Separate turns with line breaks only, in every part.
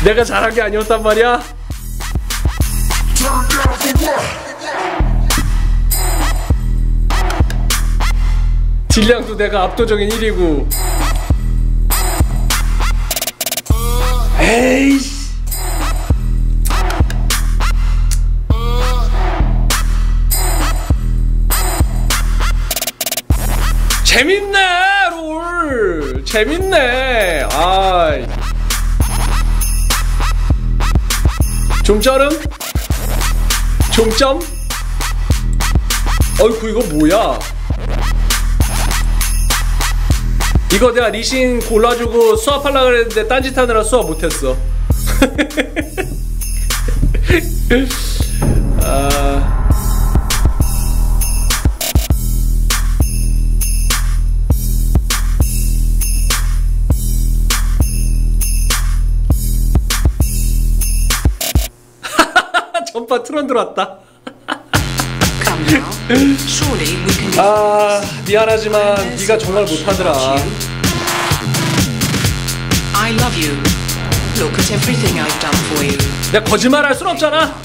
내가 잘한 게 아니었단 말이야. 질량도 내가 압도적인 1위고. 에이씨. 재밌네 롤. 재밌네. 아이. 좀자름? 좀점? 어이구 이거 뭐야? 이거 내가 리신 골라주고 수업하려고 그랬는데 딴짓하느라 수업 못했어. 전파 트론 들어왔다. 아 미안하지만 네가 정말 못하더라. 내가 거짓말할 순 없잖아.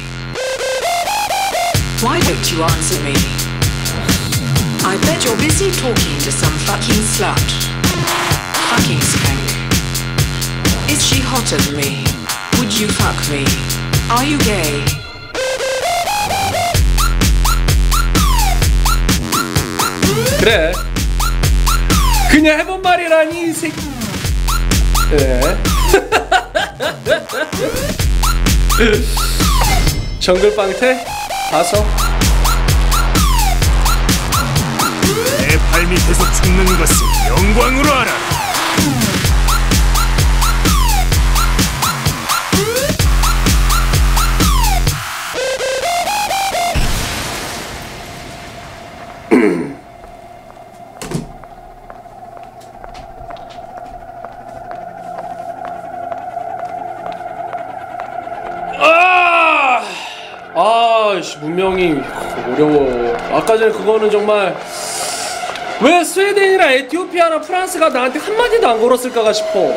Why don't you answer me? I bet you're busy talking to some fucking slut. Fucking skank. Is she hotter than me? Would you fuck me? Are you gay?
그래. 그냥 해본 말이라니 이 새끼. 그래. 정글빵태 가서
내 발밑에서 죽는 것을 영광으로 알아.
아이씨 문명이 어려워. 아까 전에 그거는 정말 왜 스웨덴이랑 에티오피아랑 프랑스가 나한테 한마디도 안 걸었을까 싶어.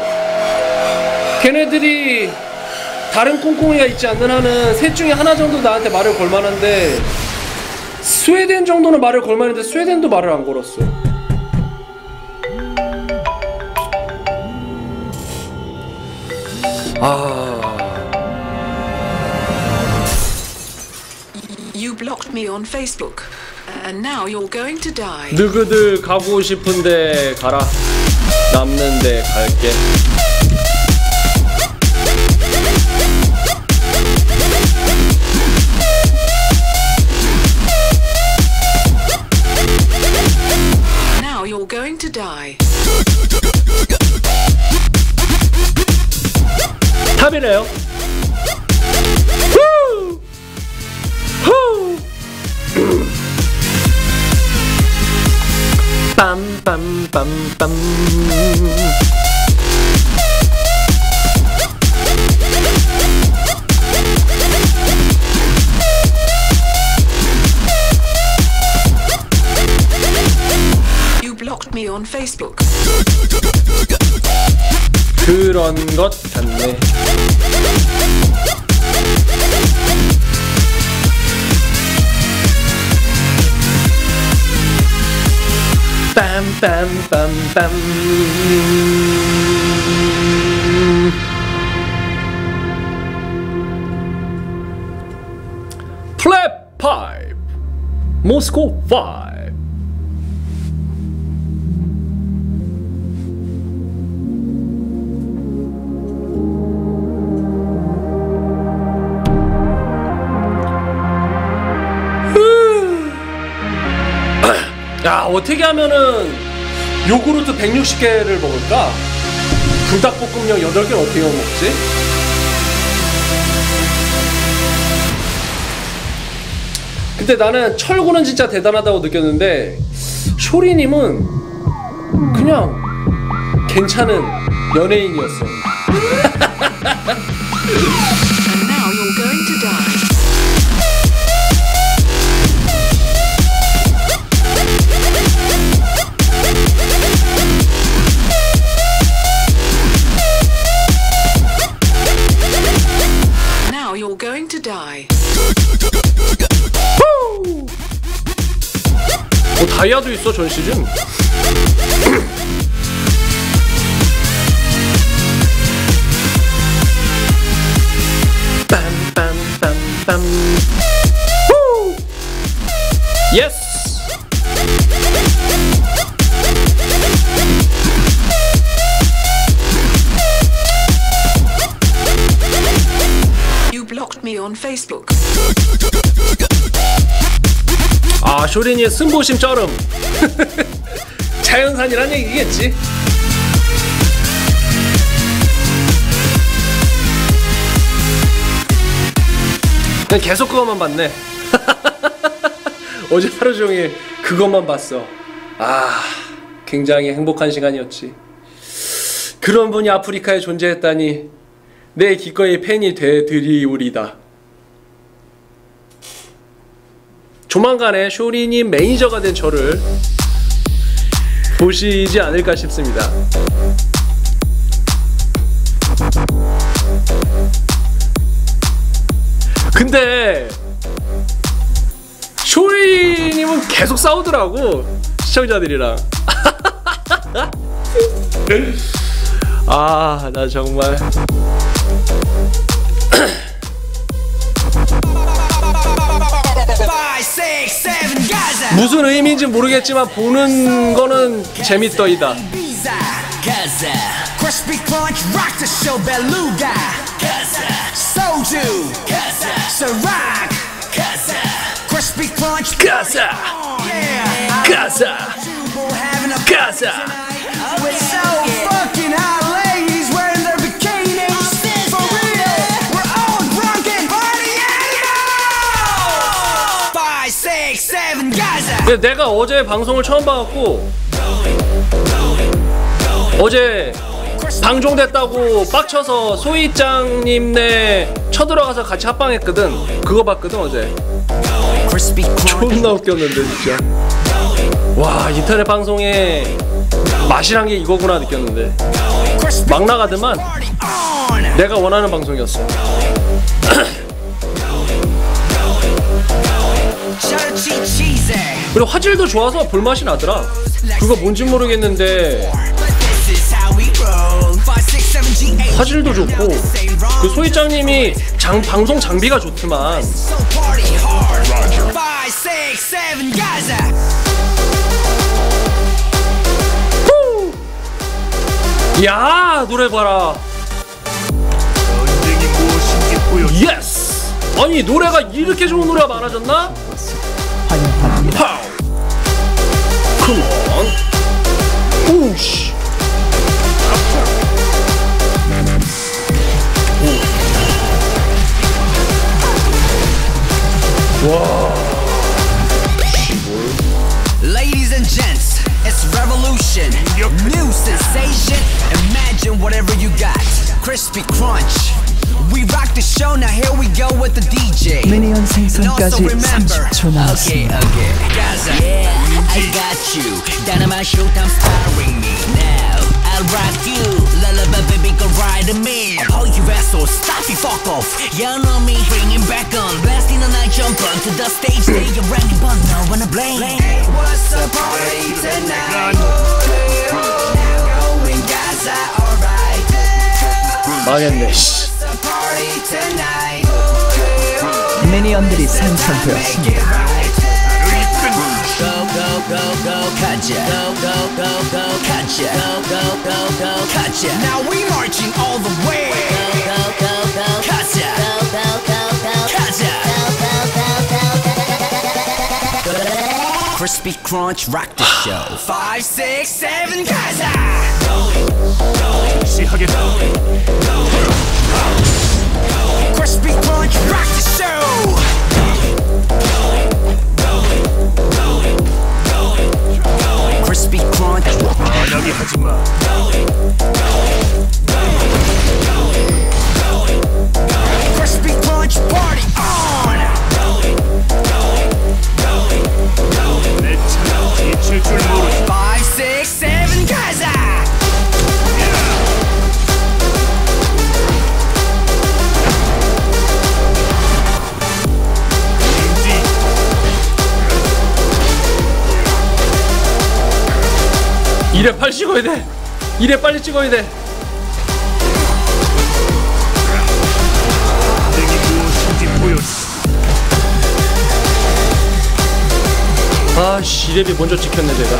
걔네들이 다른 콩콩이가 있지 않는 한은 셋 중에 하나 정도 나한테 말을 걸만한데 스웨덴 정도는 말을 걸만한데 스웨덴도 말을 안 걸었어.
You blocked me on Facebook, and now you're going to die.
너희들 가고 싶은데 가라. 남는데 갈게.
Now you're going to die.
탑이래요. 빰빰빰빰.
You blocked me on Facebook.
그런 것 같네. 빰빰빰빰. 플랩 5 모스코 5. 야 어떻게 하면은 요구르트 160개를 먹을까? 불닭볶음면 8개를 어떻게 먹지? 근데 나는 철구는 진짜 대단하다고 느꼈는데 쇼리님은 그냥 괜찮은 연예인이었어.
And now you're going to die. going to die.
다이아도 있어 전 시즌. 빰빰빰빰. 예스.
You blocked me on Facebook.
아, 쇼린이의 승부심 쩔음. 자연산이란 얘기겠지. 그냥 계속 그것만 봤네. 어제 하루 종일 그것만 봤어. 아, 굉장히 행복한 시간이었지. 그런 분이 아프리카에 존재했다니 내 기꺼이 팬이 되드리우리다. 조만간에 쇼린이 매니저가 된 저를 보시지 않을까 싶습니다. 근데 쇼린님은 계속 싸우더라고, 시청자들이랑. 아, 나 정말 무슨 의미인지 모르겠지만 보는 거는 재밌더이다.
Crispy crunch, rock the show, beluga. Soju, Ciroc. Crispy crunch,
가자, 가자, 가자.
With so fucking hot ladies wearing their bikinis. For real, we're all drunk and party animals. 5, 6, 7, Gaza.
근데 내가 어제 방송을 처음 봐갖고 어제 방종됐다고 빡쳐서 소희짱님네 쳐들어가서 같이 합방했거든. 그거 봤거든 어제. 존나 웃겼는데 진짜. 와, 인터넷 방송에 맛이란 게 이거구나 느꼈는데 막 나가더만. 내가 원하는 방송이었어. 그리고 화질도 좋아서 볼맛이 나더라. 그거 뭔지 모르겠는데 화질도 좋고 그 소희짱님이 방송 장비가 좋더만. 야, 노래 봐라.
전쟁이 무엇인지 보여.
예스. 아니, 노래가 이렇게 좋은 노래가 많아졌나? 파우. 컴온. 오씨.
Ladies and gents, it's revolution. New sensation. Imagine whatever you got. Crispy crunch. We rock the show. Now here we go with the DJ.
미니언 생성까지 30초 남았습니다.
Okay. Gaza.
Yeah, I got you. Dynamite showtime starring me now. I'll rock you. Lullaby baby, go ride me. Oh, you assholes, stop it, fuck off. You know me, bring it back on. Blasting the night, jump onto the stage. Stay around, but no wanna blame.
What's the party tonight? Going Gaza, alright.
망했네. 씨.
What's the party tonight?
미니언들이 생성되었습니다.
Go, go, go, go, catch ya. Go, go, go, go, catch ya. Go, go, go, go, catch ya.
Now we marching all the way.
Go, go, go, go,
Catch ya.
go, go, go, go,
Catch ya.
go, go, go, go.
Crispy crunch, rock the show. 5, 6, 7, Gaza.
시하겠다.
Crispy crunch, rock the show. Crispy crunch.
안하게 하지 마.
Crispy crunch, party on.
내 차는 지칠 줄 모르지.
5, 6, 7, Gaza.
2렙 빨리 찍어야 돼. 2렙 빨리 찍어야 돼.
내게 무엇인지 보여줘.
아씨 2렙이 먼저 찍혔네 제가.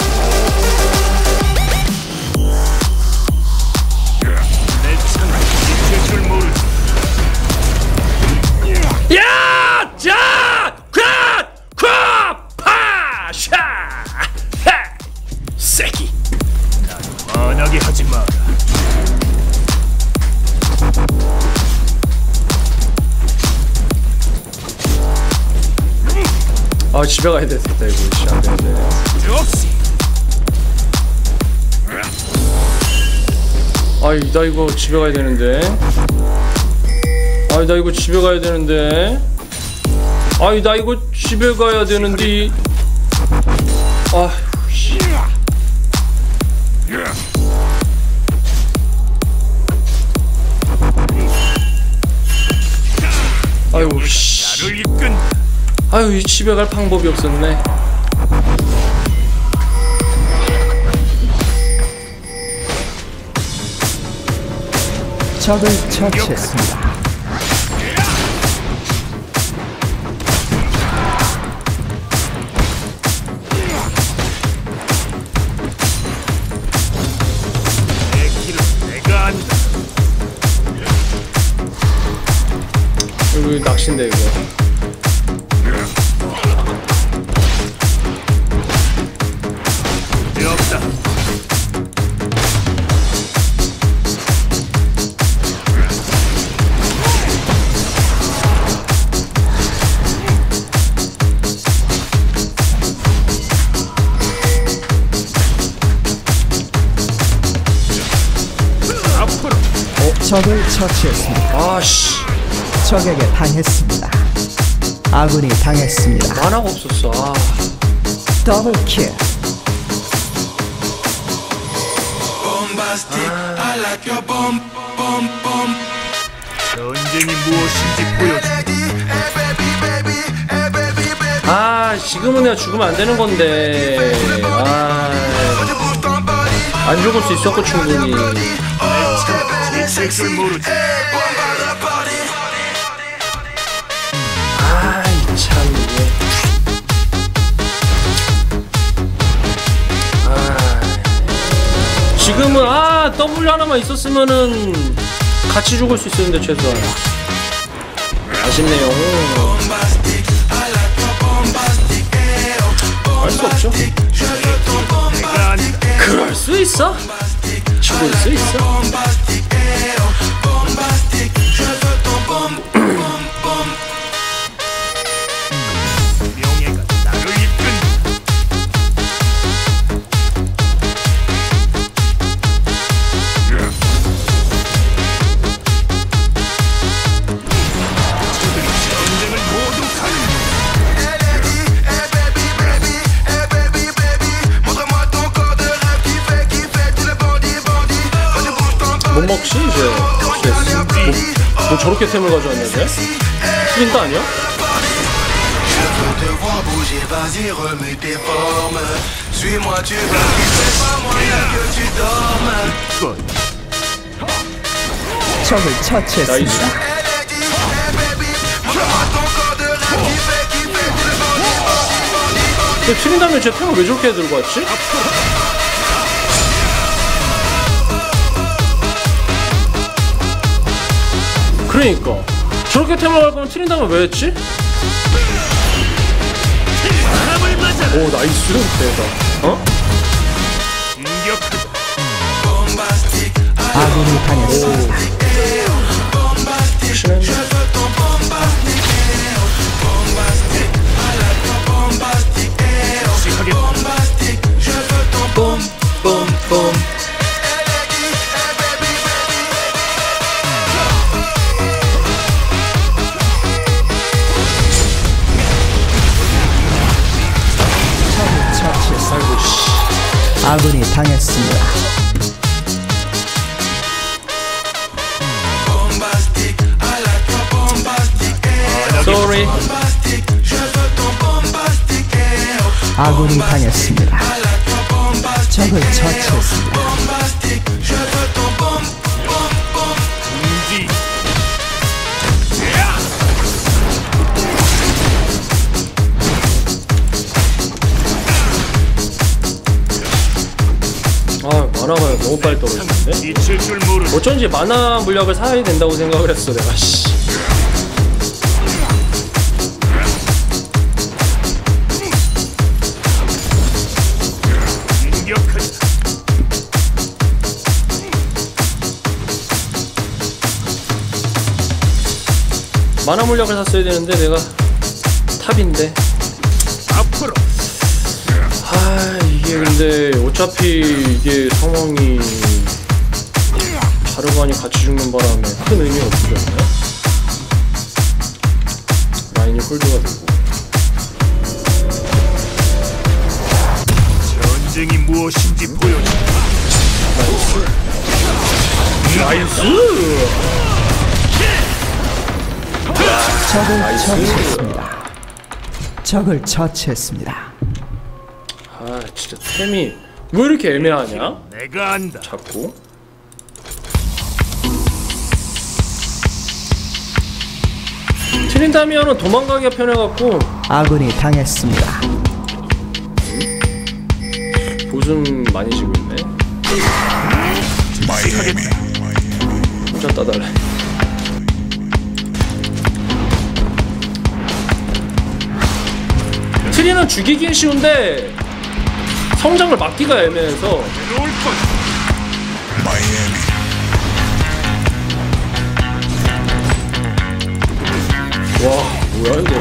내 창을 잊을 줄 모르지.
야! 자! 콱! 콱! 파! 샤! 하! 새끼.
만하게 하지 마라.
아 집에 가야 됐겠다 이거. 씨, 안 되는데.
없이.
아이 나 이거 집에 가야 되는데. 아이 나 이거 집에 가야 되는데. 아이 나 이거 집에 가야 되는데. 아휴 씨. 아유 씨.
나를 이끈.
아유 이 집에 갈 방법이 없었네.
적을 처치했습니다.
내 길은 내가 안다.
이거 낚시인데 이거.
문제 없다. 앞으로.
적을 처치했습니다.
아씨
적에게 당했습니다. 아군이 당했습니다.
만화가 없었어. 아.
더블킬.
전쟁이 무엇인지 보여줘.
아 지금은 내가 죽으면 안 되는 건데. 안 죽을 수 있었고 충분히.
잊을 줄 모르지.
아이 참 이게. 지금은 W 하나만 있었으면은 같이 죽을 수 있었는데 최소한. 아쉽네요. 알 수 없죠.
내가 안다.
그럴 수 있어. 죽을 수 있어.
명예가 나를 이끈다. 저들이 전쟁을 모두 가는.
못 먹지 이제. 뭐 저렇게 템을 가져왔는데? 틀린다 아니야?
Vas-y, remets tes formes. Suis-moi, tu vas vite, pas moyen que tu dormes.
적을
나이스.
처치했습니다.
근데 틀린다면 제 템을 왜 저렇게 들고 왔지? 그러니까 저렇게 템을 갈 거면 틀린다면 왜 했지? 오 나이스 대박. 어?
진격하자.
아군이 당했습니다.
확실했네.
시하겠다.
뽐뽐뽐. 아이고 씨.
아군이 당했습니다.
Sorry.
아군이 당했습니다. 적을 처치했습니다.
bombastique, je veux ton bom, bom, bom.
금지.
아 만화가 너무 빨리 떨어지는데?
잊힐 줄 모르는
어쩐지 만화 물약을 사야 된다고 생각을 했어 내가. 씨.
공격하자.
만화 물약을 샀어야 되는데 내가 탑인데.
앞으로.
아 이게 근데 어차피 이게 상황이 자르반이 같이 죽는 바람에 큰 의미가 없겠네. 라인이 홀드가 되고.
전쟁이 무엇인지 보여줘.
나이스!
적을 처치했습니다. 적을 처치했습니다.
아 진짜 템이 왜 이렇게 애매하냐?
내가 안다.
자꾸. 트린다미아는 도망가기가 편해갖고
아군이 당했습니다.
보승 많이 지고 있네. 혼자 따달래. 트리는 죽이긴 쉬운데 성장을 막기가 애매해서.
들어올 것.
와 뭐야 이거.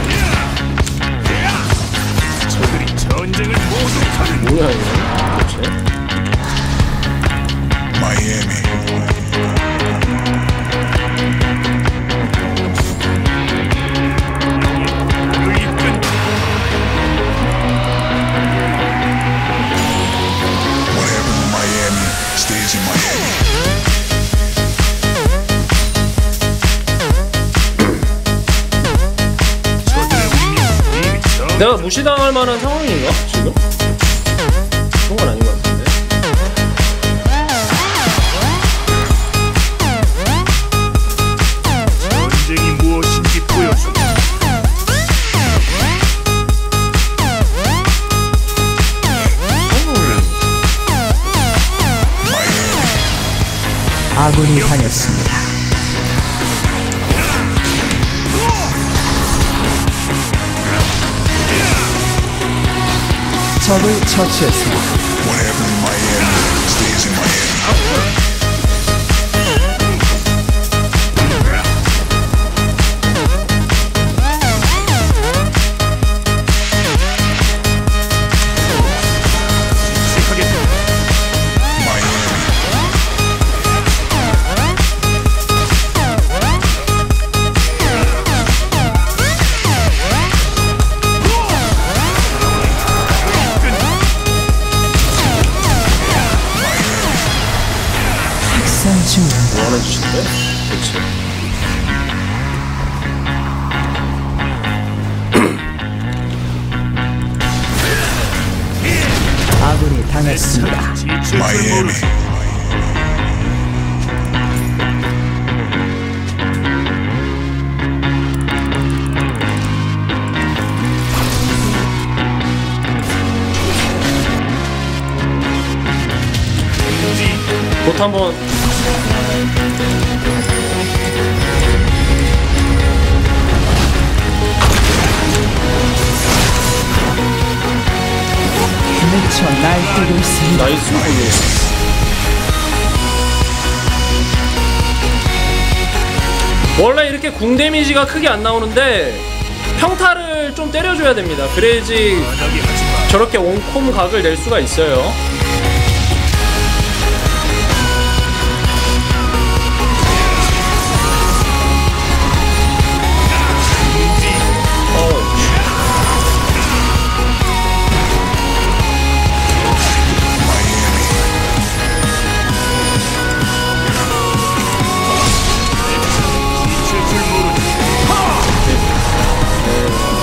저들이 전쟁을 모두 가는.
뭐야 이거 도대체.
나를 이끈. 저들의 운명 이미 정.
내가 무시당할 만한 상황인가 지금? 그런 건 아닌 것 같은데.
전쟁이 무엇인지 보여줘.
아군이 당했습니다. 적을 처치했습니다. 학살 중
뭐 하나 주신대? 그치.
아군이 당했습니다.
지칠 줄 모르는.
봇 한번.
미쳐 날뛰고 있습니다.
나이스 골로. 원래 이렇게 궁 데미지가 크게 안 나오는데 평타를 좀 때려줘야 됩니다. 그래야지
바닥이 하지 마.
저렇게 원콤 각을 낼 수가 있어요.
지칠 줄 모르는.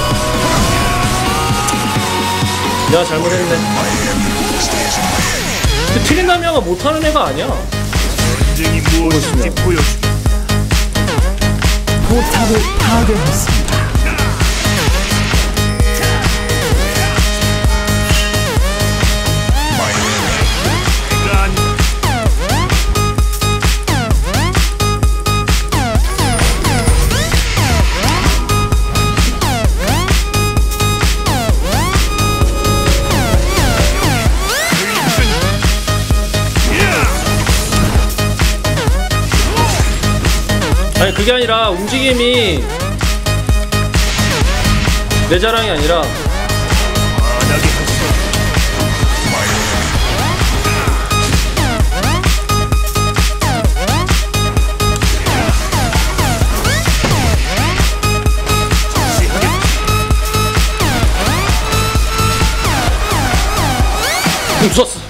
내가 잘못했네. 틀린 남녀가 못하는 애가 아니야.
전쟁이 무엇인지 보여주마.
포탑을 파괴했습니다.
내가 아니다.
아니 그게 아니라 움직임이 내 자랑이 아니라
만하게 했어.
웃었어.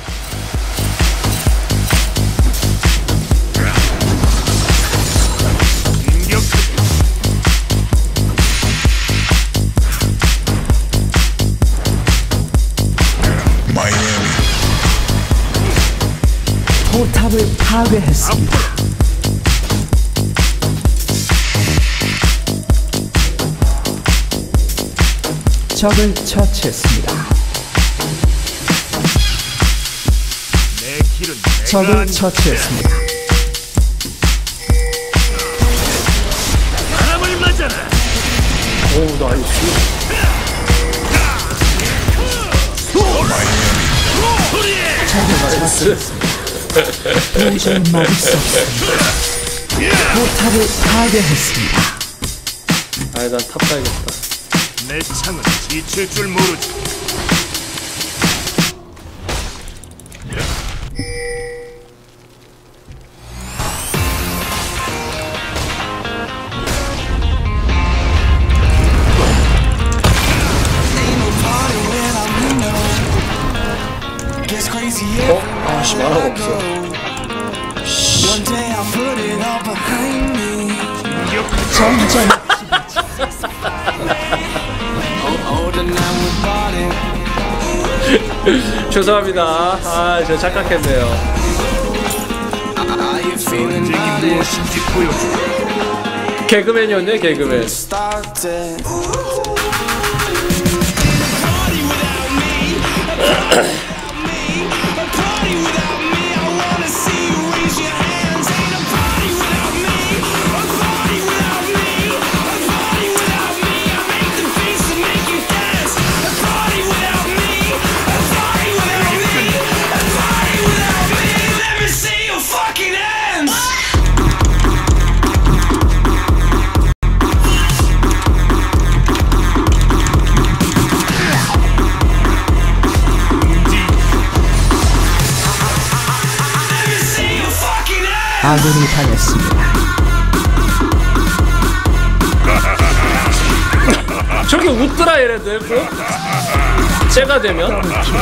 포탑을 파괴했습니다. 적을 처치했습니다.
내 길은 내가
적을
아니다.
처치했습니다.
사람을 맞아라.
오 나이스. 나이스.
도저히 막을 수 없습니다. 포탑을 파괴했습니다.
아이 난 탑 가야겠다.
내 창은 지칠 줄 모르지.
아씨 만화가 없어.
전전
죄송합니다. 아, 저 착각했네요.
전쟁이 무엇인지 보여주마.
개그맨이었네, 개그맨.
아군이 당했습니다.
저기 웃더라 얘네들 꼭 쟤가 되면.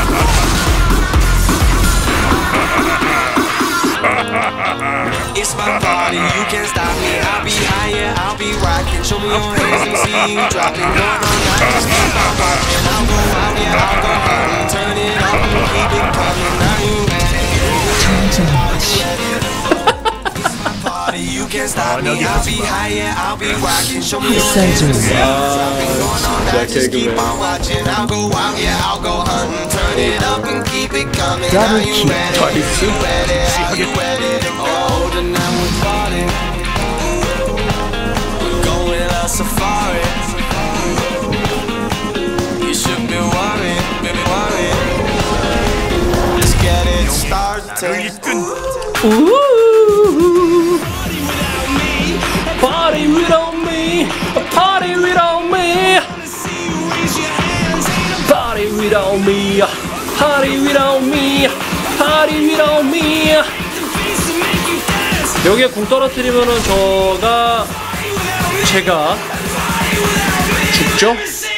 It's my party, you can't stop me. I'll be higher, I'll be rocking. Show me your hands, let me see you dropping. Going all night, just keep on watching. I'll go out, yeah, I'll go home. Turn it up and keep it coming. Now you ready? It's my party, you can't stop me. I'll be higher, I'll be rocking. Show me your hands, let me see you dropping. Going all night, just keep on watching. I'll go out, yeah, I'll go hunting. Turn it up and keep it coming. Now you ready? You ready? Are you ready to go? Tonight we're partying. We're going on safari. You should be worried, baby, worried. Let's get it started.
Ooh, party without me, party without me, party without me, party without me, party without me. 여기에 궁 떨어뜨리면은 제가 죽죠?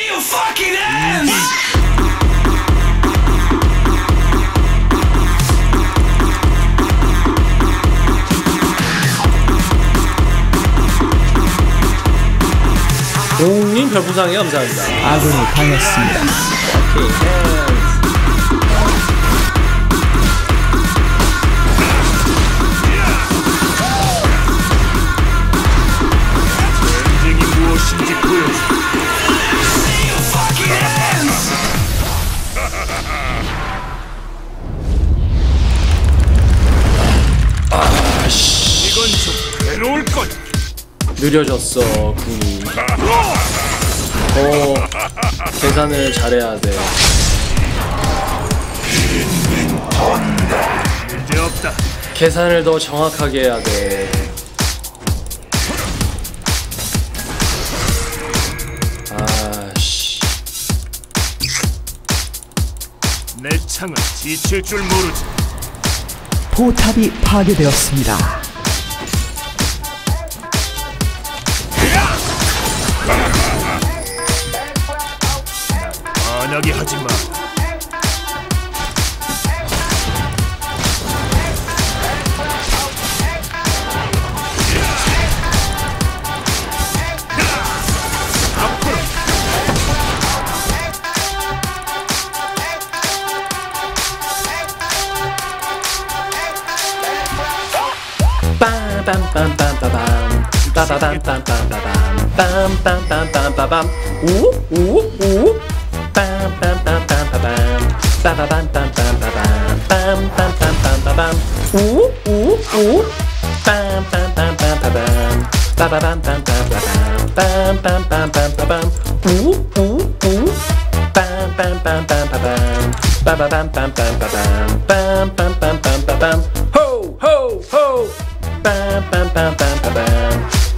공님 별풍상이 감사합니다.
아군이 당했습니다.
느려졌어 궁이. 계산을 잘해야 돼.
문제없다.
계산을 더 정확하게 해야 돼. 아씨.
내 창은 지칠 줄 모르지.
포탑이 파괴되었습니다.
안하게 하지 마. 앞으로.
빰빰빰빰빰빰 빠바밤빰빰빰빰 우우우 빰빰빰빰빰빰 빠바밤빰빰빰빰 우우우 빰빰빰빰빰 빠바밤빰빰빰빰 우우우 빰빰빰빰빰 빠바밤빰빰빰빰 호호호 빰빰빰빰빰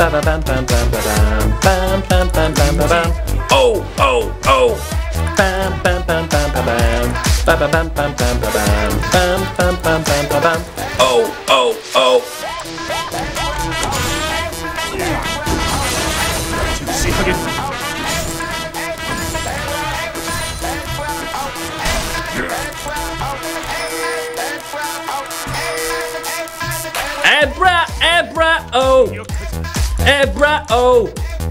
빠바밤빰빰빰빰 오오오 빰빰빰빰빰 빠바밤빰빰빰빰 오오오
즉시 하겠다.
에브라 에브라 오 에브라 오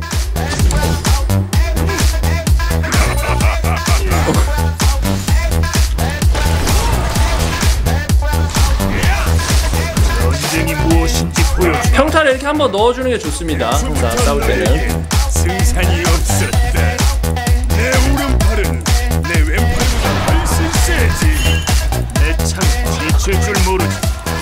전쟁이 무엇인지 보여줘.
평타를 이렇게 한번 넣어주는 게 좋습니다. 항상 싸울 때는.
승산이 없었다. 내 오른팔은 내 왼팔보다 훨씬 세지. 내 창은 지칠 줄 모르지.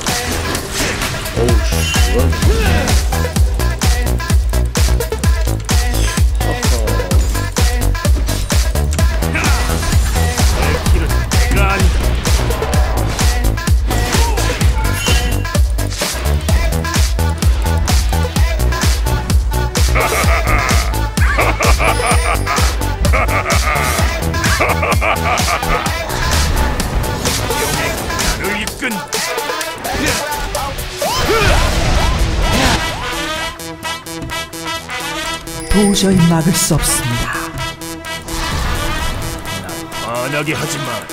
내 길은 내가 아니다. 나를 이끈
도저히 막을 수 없습니다.
화나게 하지 마라.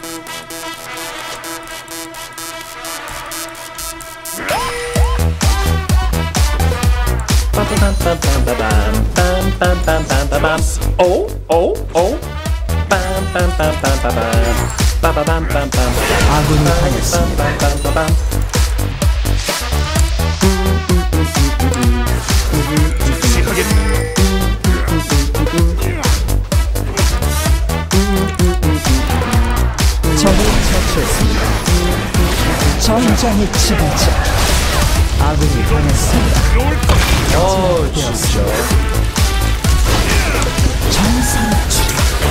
빰빰빰빰빰빰 오오오 빰빰빰빰빰 빠바밤빰빰빰
아군이 당했습니다.
즉시 하겠다.
적을 처치했습니다. 전장의 지배자 아군이 당했습니다.
진짜
정상출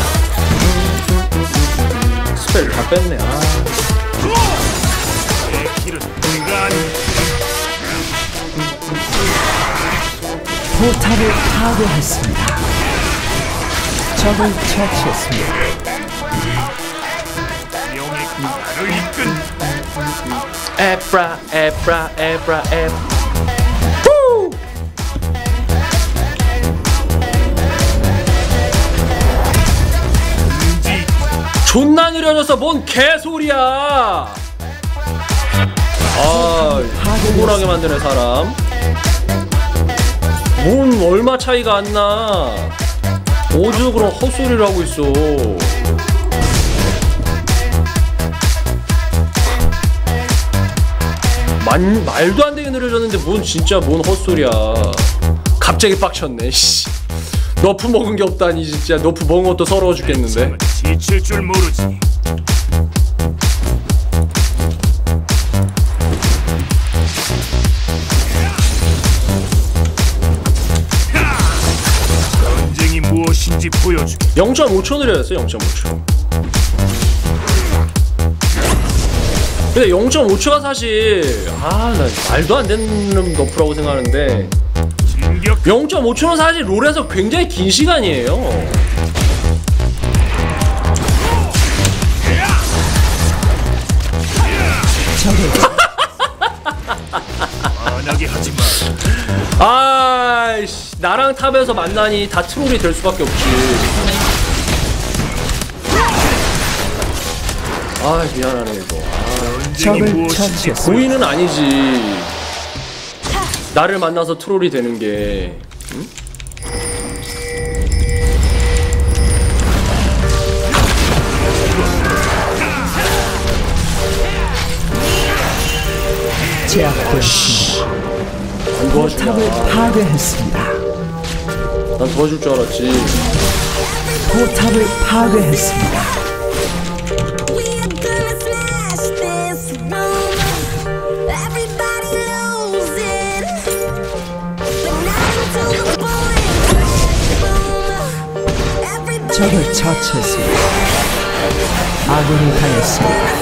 스펠 다 뺐네.
내 길은 내가 아니다.
포탑을 파괴했습니다. 적을 처치했습니다.
명예 나를 이끈
에브라 에브라 에브라 에브 후! 존나 느려져서 뭔 개소리야. 아 억울하게 만드네 사람. 뭔 얼마 차이가 안 나. 오죽 그런 헛소리를 하고 있어. 말도 안 되게 느려졌는데 뭔 진짜 뭔 헛소리야. 갑자기 빡쳤네. 씨. 너프 먹은 게 없다니 진짜. 너프 먹은 것도 서러워 죽겠는데.
지칠 줄 모르지. 무엇인지 보여주게.
0.5초 느려졌어요. 0.5초. 근데 0.5초가 사실 나 말도 안 되는 너프라고 생각하는데 0.5초는 사실 롤에서 굉장히 긴 시간이에요.
만하게 하지 마.
아이씨, 나랑 탑에서 만나니 다 트롤이 될 수밖에 없지. 아, 미안하네 이거.
적을 처치했습니다.
고의는 아니지. 나를 만나서 트롤이 되는 게. 응?
제압되었습니다.
안 도와주냐.
포탑을 파괴했습니다.
난 도와줄 줄 알았지.
포탑을 파괴했습니다. 적을 처치했습니다. 아군이 당했습니다.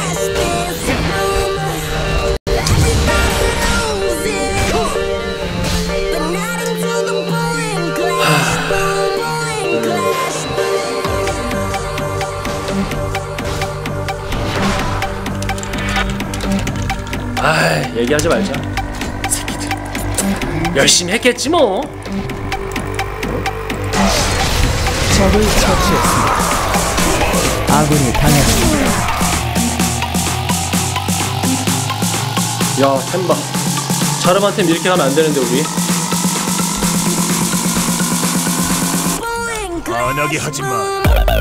얘기하지 말자. 새끼들 열심히 했겠지 뭐.
적을 처치했습니다. 아군이 당했습니다.
야, 템바. 자르반테 이렇게 가면 안 되는데 우리.
만하게 하지 마.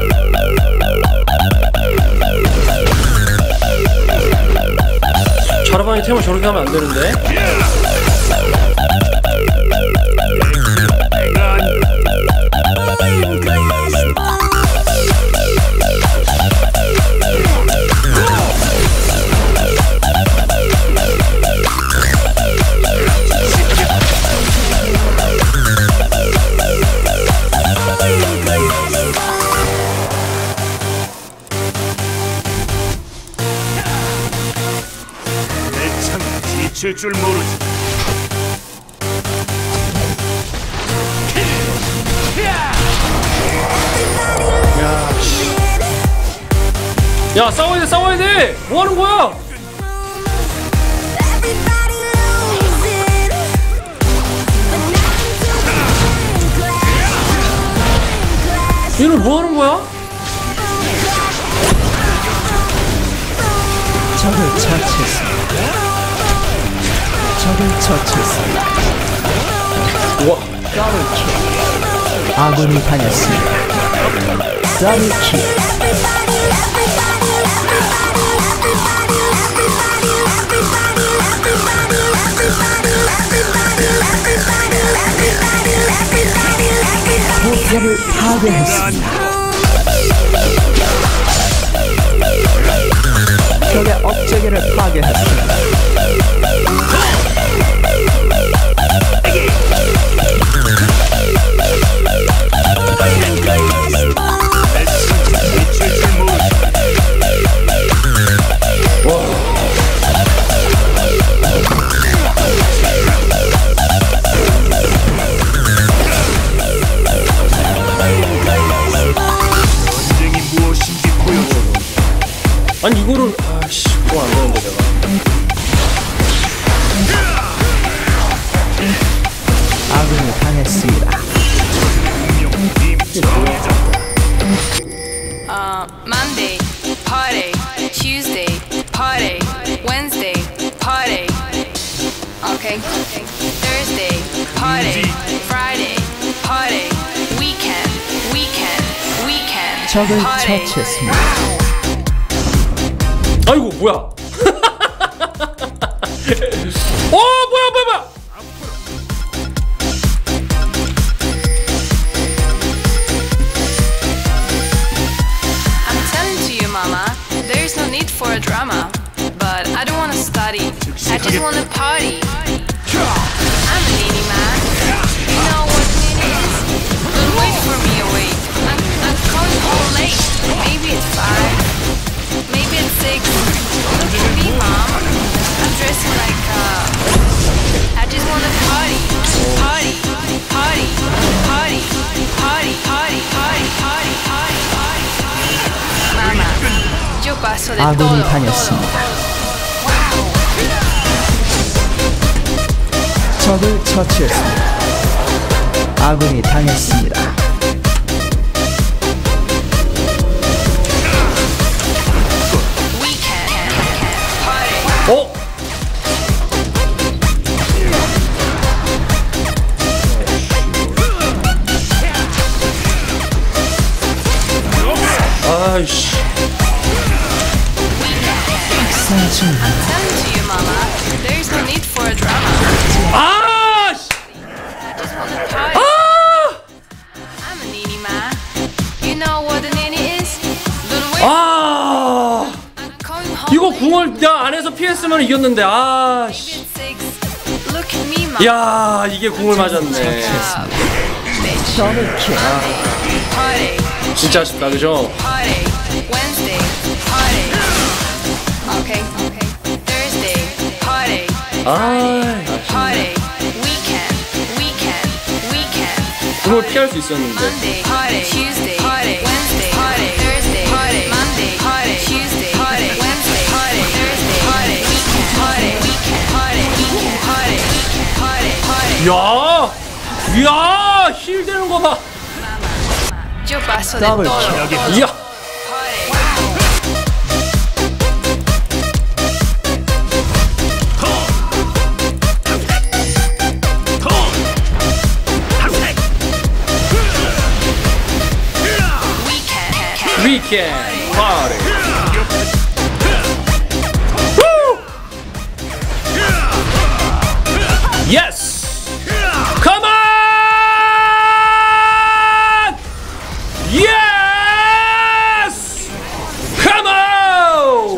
자르반이 템을 저렇게 하면 안 되는데.
지칠 줄 모르지.
야, 싸워야 돼, 싸워야 돼. 뭐 하는 거야? 얘는 뭐 하는 거야?
적을 처치했습니다. 적을 처치했습니다.
우와.
더블킬. 아군이 당했습니다. 더블킬. 포탑을 파괴했습니다. 적의 업체계를 파괴했습니다.
아니 이거를 아씨 뭐 안 되는데 내가.
아군이 당했습니다.
Monday, party. Tuesday, party. Wednesday, party. Okay. Thursday, party. Friday, party. Weekend.
적을
party.
처치했습니다.
아이고 뭐야? 뭐야?
I'm telling to you, Mama, there is no need for a drama. But I don't want to study. I just want to party. I'm a needy man. You know what it is? Don't wait for me awake. de
아군이
todo.
당했습니다. 적을 처치했습니다. 아군이 당했습니다.
어? 아이씨.
I'm telling to you, mama, there is no need for a drama.
아! 씨.
I just want to party.
아!
I'm a nini man. You know what a nini is? Little way.
아!
I'm going home.
이거 궁을 내가 안에서 피했으면 이겼는데. 아, 씨.
It's 6. Look at me, mama.
야, 이게 궁을 맞았네.
더블킬.
Party.
진짜 아쉽다, 그죠?
Party. Wednesday. Party. Okay. Thursday. Party.
아,
Party. Weekend.
궁을 피할 수 있었는데.
Monday. Party. Tuesday. Party. Wednesday. Party. Thursday. Party. Monday. Party. Tuesday. Party. Wednesday. Party. Thursday. Party. Weekend. Party.
야, 힐 되는 거 봐.
Yo paso de
Double
todo.
kill.
이야. Weekend party. Woo! Yes. Come on. Yes. Come on.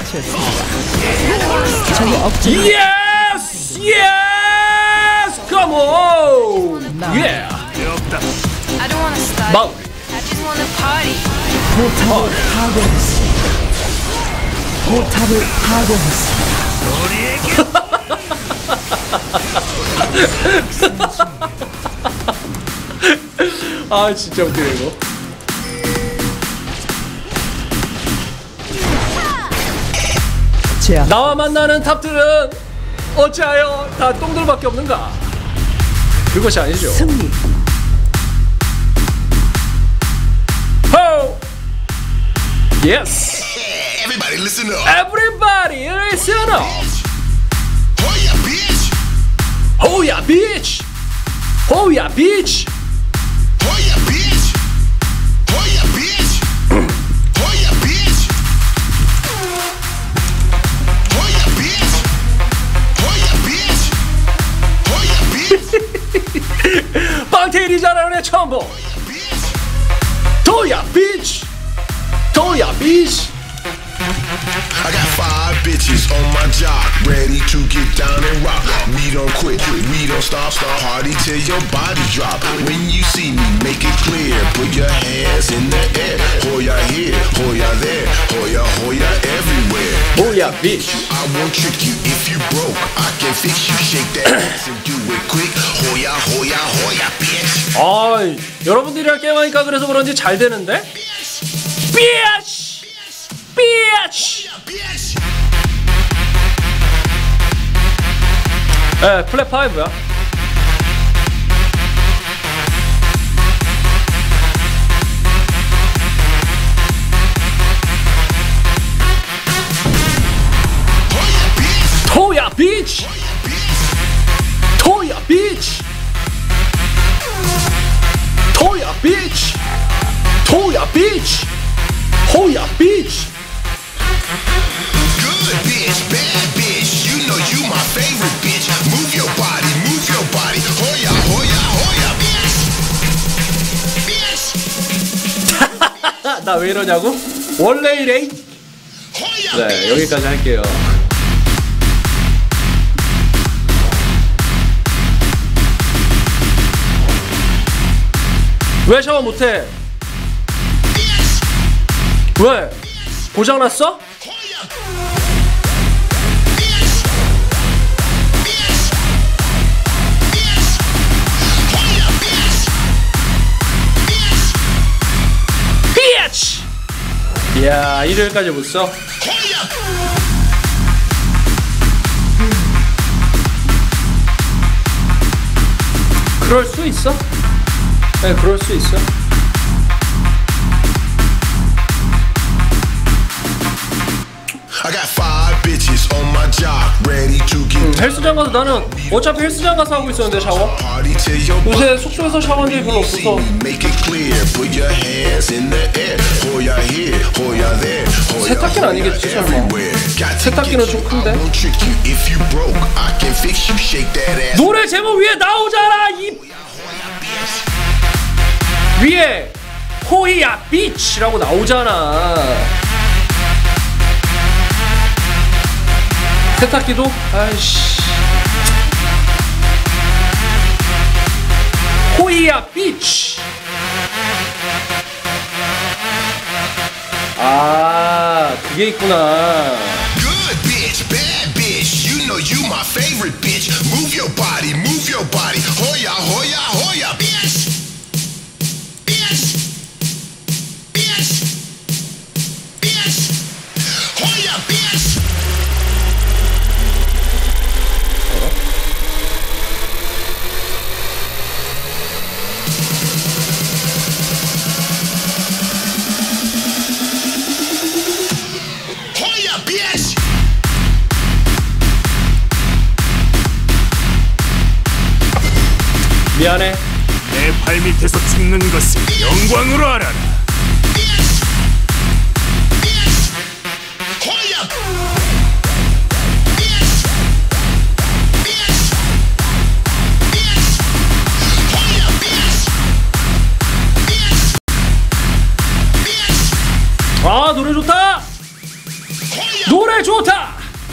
적의 억지.
Yes. Yes. Come on. Yeah.
I don't wanna study.
마무리.
I just wanna party.
포탑을 파괴했습니다. 포탑을 파괴했습니다.
아, 진짜 웃기네 이거.
제압.
나와 만나는 탑들은 어찌하여 다 똥들밖에 없는가? 그것이 아니죠.
승리.
호! Yes.
Everybody listen up.
Everybody listen up.
Oh yeah, bitch.
Oh yeah, bitch. Oh yeah, bitch.
Oh yeah, bitch. Oh yeah, bitch. Oh yeah, bitch. Oh yeah, bitch. Oh yeah, bitch. Oh yeah, bitch.
빵테일이 잘하는 애 처음 보. 도야 비치. 도야 비치.
I got 5 bitches on my job, ready to get down and rock. We don't quit, we don't stop, party till your body drop. When you see me, make it clear, put your hands in the air. Hoya here, hoya there, hoya hoya everywhere.
도야 비치.
I won't trick you if you broke. I can fix you, shake that ass and do it quick. Hoya hoya hoya bitch.
아, 여러분들이랑 게임하니까 그래서 그런지 잘 되는데? 비치. 비치.
Bitch.
에, 플랫 5야. 토야 비치. 토야 비치. 토야 비치. 토야 비치. 호야 비치.
Good bitch, bad bitch. You know you my favorite bitch. Move your body, hoya hoya hoya bitch. Bitch.
나 왜 이러냐고? 원래 이래.
Hoya
네,
bitch.
여기까지 할게요. 왜 샤워 못해? 왜? 고장났어? 비치! 예. 야, 일요일까지 못 써? 그럴 수 있어? 네, 그럴 수 있어.
I got 5 bitches on my job, ready to get
헬스장 가서 나는 어차피 헬스장 가서 하고 있었는데 샤워.
party till your
요새 숙소에서 샤워한 적이 별로 없어서.
make it clear. Put your hands in the air. 호야 here, 호야 there.
세탁기는 아니겠지 설마. 세탁기는 좀 큰데.
Won't trick you if you broke. I can fix you. Shake that ass.
노래 제목 위에 나오잖아 이 위에 호이야 비치라고 나오잖아. 세탁기도 아이씨 호이야 비치. 아 그게 있구나.
Good bitch, bad bitch. You know you my favorite bitch. Move your body, move your body. Hoya, hoya, hoya, bitch. Bitch. Bitch. Bitch. Hoya, bitch. Hoya, bitch.
미안해.
내 발밑에서 죽는 것을 영광으로 알아라.
Bitch. Bitch. Hoya. Bitch. Bitch. Bitch. Hoya, bitch. Bitch. Bitch.
아 노래 좋다. 노래 좋다.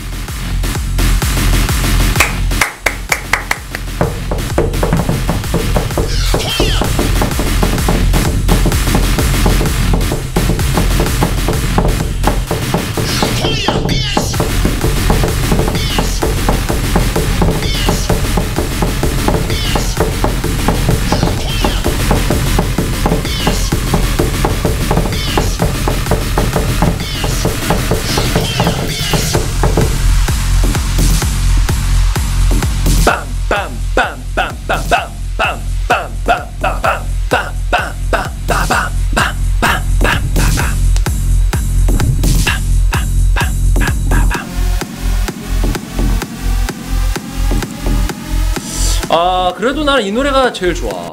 아 그래도 나는 이 노래가 제일 좋아.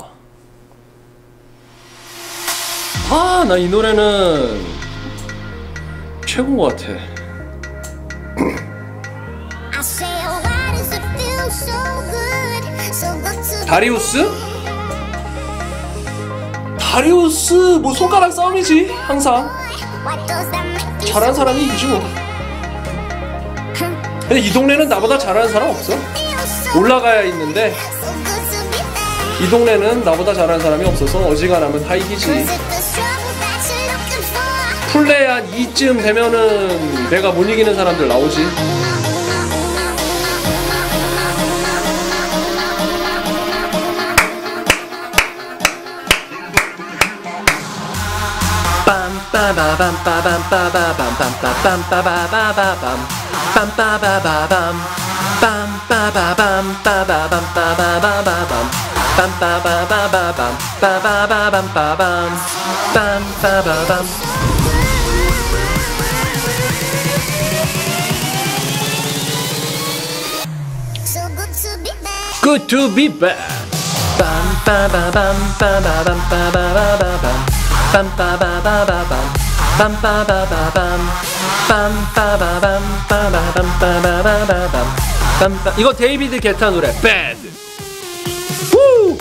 아 나 이 노래는 최고인 것 같아. 다리우스? 다리우스 뭐 손가락 싸움이지 항상. 잘하는 사람이 이기지 뭐. 근데 이 동네는 나보다 잘하는 사람 없어. 올라가야 있는데 이 동네는 나보다 잘하는 사람이 없어서 어지간하면 다 이기지. 플레이 한 2쯤 되면은 내가 못 이기는 사람들 나오지. Good to be back. 이거 데이비드 게타 노래 Bad. 후.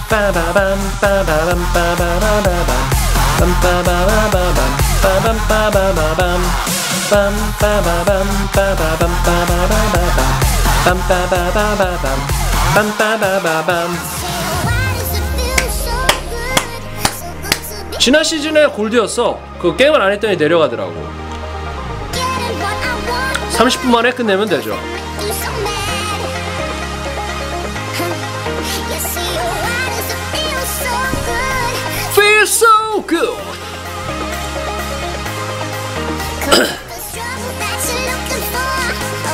지난 시즌에 골드였어. 그 게임을 안 했더니 내려가더라고. 30분 만에 끝내면 되죠. Feel so good.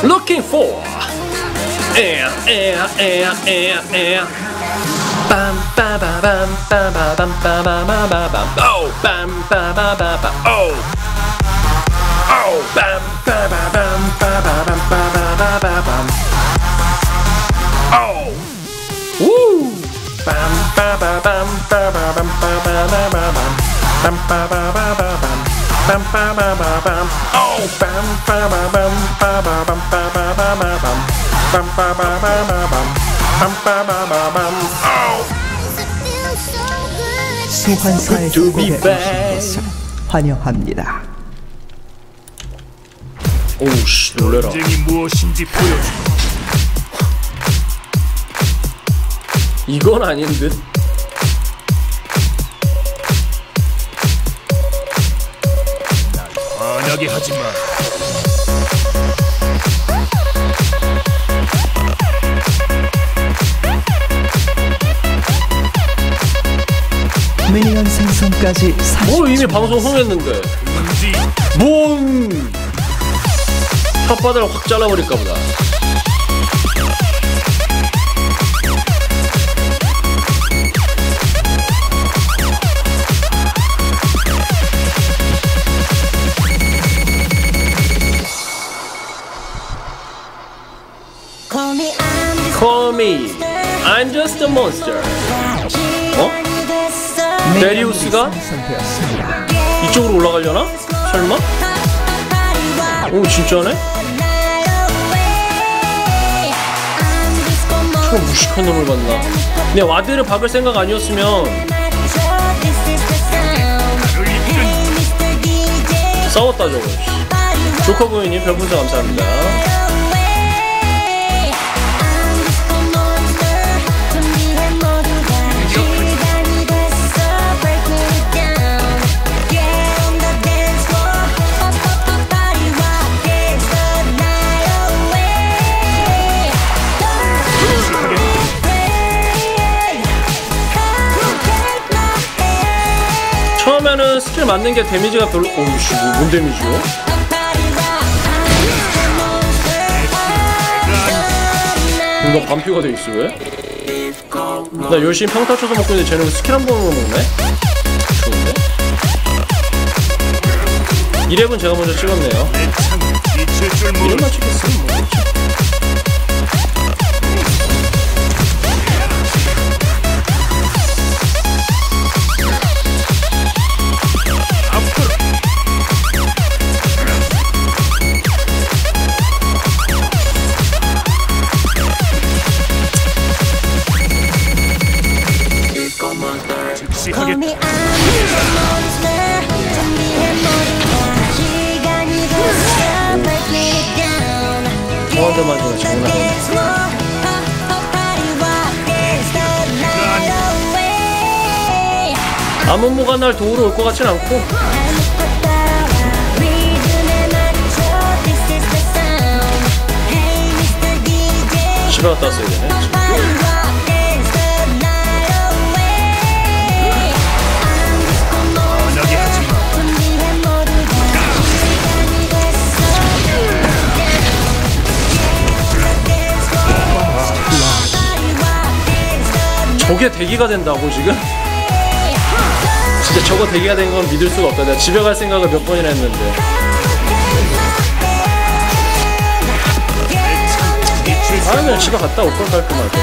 Looking for. Bam ba ba bam ba ba bam ba ba ba ba bam. Oh, bam ba ba ba ba. Oh. Oh, bam ba ba bam ba ba bam ba ba ba bam. Oh. Woo. Bam ba ba bam ba ba bam ba ba ba bam. Bam ba ba ba ba bam. Bam ba ba ba bam. Oh, bam ba ba bam ba ba bam ba ba ba bam. Bam ba ba ba ba bam. Bam ba ba ba bam. Oh.
소환사의
To be
곡에
back.
오신 것을 환영합니다.
오우씨 놀래라.
전쟁이 무엇인지 보여줘.
이건 아닌 듯.
화나게 하지 마.
미니언 생성까지 40초.
뭐 이미 방송 흥했는데.
문지
뭔 혓바닥을 확 잘라버릴까 보다. Call me, I'm just a monster. 어? 데리우스가
생성되었습니다.
이쪽으로 올라가려나? 설마? 오 진짜네? 저 무식한 놈을 봤나? 근데 와드를 박을 생각 아니었으면 싸웠다 저거. 조커고인님 별풍선 감사합니다. 처음에는 스킬 맞는 게 데미지가 별로. 오우씨 뭔 데미지요? 나 반피가 돼 있어 왜? 나 열심히 평타 쳐서 먹고 있는데 쟤는 스킬 한 번으로 먹네? 좋은데? 1렙은 제가 먼저 찍었네요.
내 창은 지칠 줄 모르.
1렙만 찍겠으면 뭐겠지?
하겠다.
저한테 맞으면 장난 아니야. 아무모가 날 도우러 올 것 같진 않고. 집에 갔다 왔어야 되네.
화나게 하지 마.
저게 대기가 된다고 지금? 진짜 저거 대기가 된 건 믿을 수가 없다. 내가 집에 갈 생각을 몇 번이나 했는데. 아니면 집에 갔다 올 걸 깔끔하게.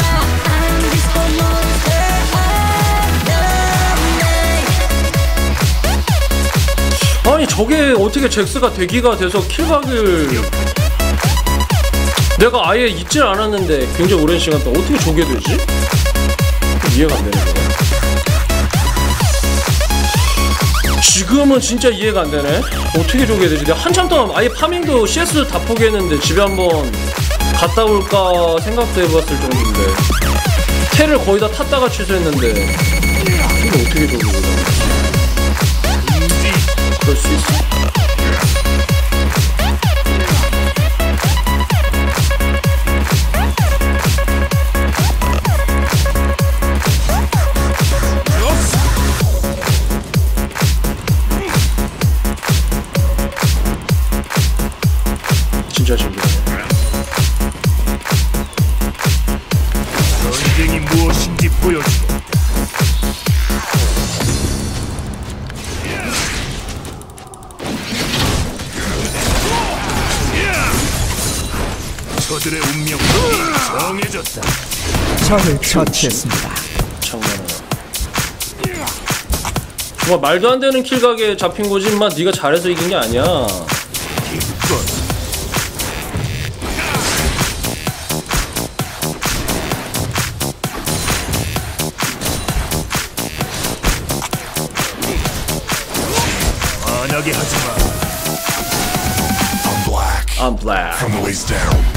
아니 저게 어떻게 잭스가 대기가 돼서 킬각을 내가 아예 잊질 않았는데 굉장히 오랜 시간 동안 어떻게 저게 되지? 이해가 안 되는 거야. 지금은 진짜 이해가 안 되네. 어떻게 저게 되지? 내가 한참 동안 아예 파밍도 CS 다 포기했는데 집에 한번 갔다 올까 생각도 해봤을 정도인데 테를 거의 다 탔다가 취소했는데 이거 어떻게 저게 되지? 그럴 수 있어. 진짜 신기해.
전쟁이 무엇인지 보여주겠다. 저들의 운명은 정해졌다.
적을 처치했습니다.
정말 말도 안 되는 킬각에 잡힌 거지 인마. 네가 잘해서 이긴 게 아니야.
기껏 화나게 하지마.
I'm black.
I'm black.
From the waist down.